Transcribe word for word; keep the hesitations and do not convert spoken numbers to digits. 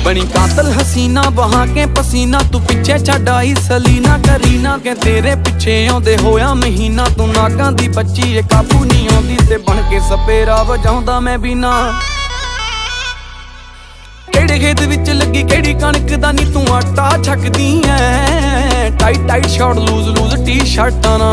बनी कातल हसीना बहा के पसीना, तू पिछे छड्ड आई सलीना करीना के तेरे पिछे आउंदे होया महीना। तू नागां दी बच्ची ए काबू नहीं आउंदी ते बन के सपेरा वजाउंदा मैं भी ना। केड़े खेत विच लगी केड़ी कणक दा नी तू आटा छकदी ऐ, tight tight short loose loose T शर्टां।